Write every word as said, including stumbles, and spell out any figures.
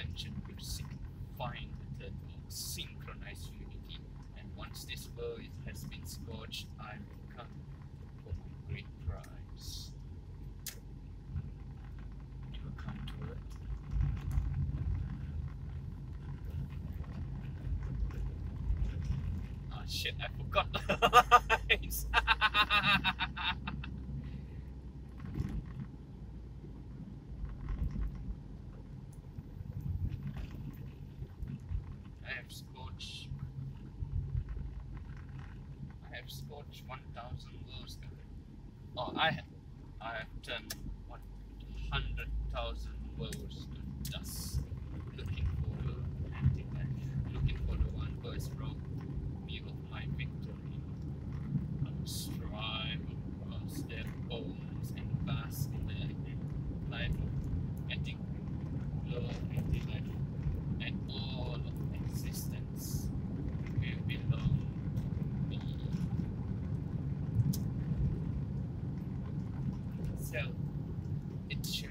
intention to seek, find the synchronized unity, and once this bow has been scorched, I will come for my great prize. You will come to it. Oh shit, I forgot the lines. I have scorched. I have scorched one thousand worlds. Oh, I have. I have turned one hundred thousand worlds to dust, looking for the anti-life, looking for the one who has robbed me of my victory. I will strive across their bones and bask in the life of ethic, love, anti-life, and all of existence will belong to me. So, it shall